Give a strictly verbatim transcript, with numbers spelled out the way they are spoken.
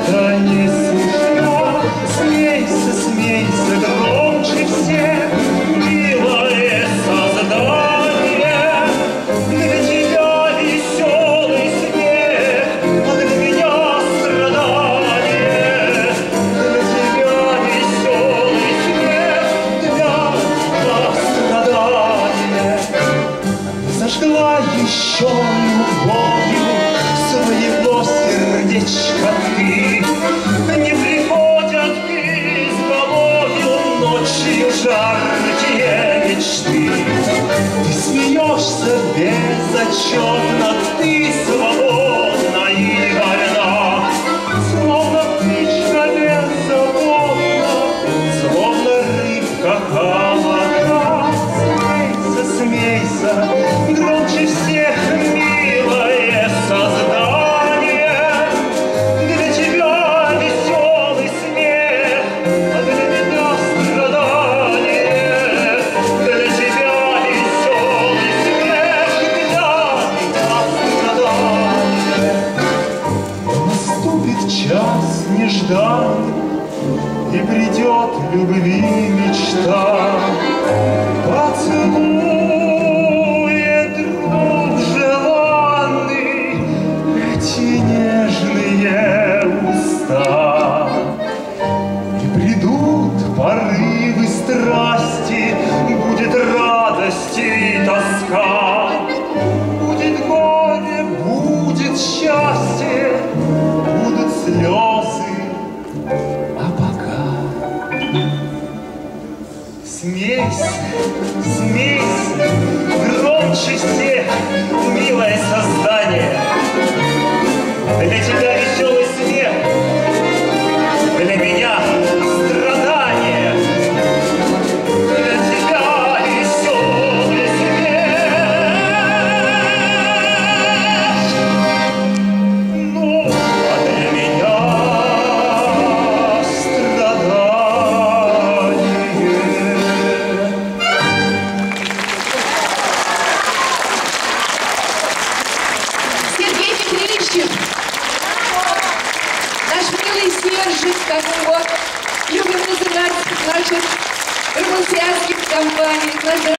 это не смешно. Смейся, смейся громче всех, милое создание. Для тебя веселый смех, а для меня страдание. Для тебя веселый смех, для меня страдание. Зажгла еще любовью своего сердечка ты. Не приходят к изголовью ночью жаркие мечты. Ты смеешься безотчетно, ты свободна и вольна, словно птичка беззаботна, словно рыбка холодна. Смейся, смейся громче всех, милое создание. Для тебя веселый смех, а для меня страдание. Для тебя веселый смех, для меня страдание. Наступит час нежданный, и придет любви мечта. Поцелуй порывы страсти, будет радость и тоска, будет горе, будет счастье, будут слезы, а пока смейся, смейся громче всех, милое создание. Для тебя веселый смех, для меня страдание. Для тебя веселый смех, ну, а для меня страдание. Сергей Петрищев, наш милый Сержик, которого любим называть, значит, в румынских компаниях.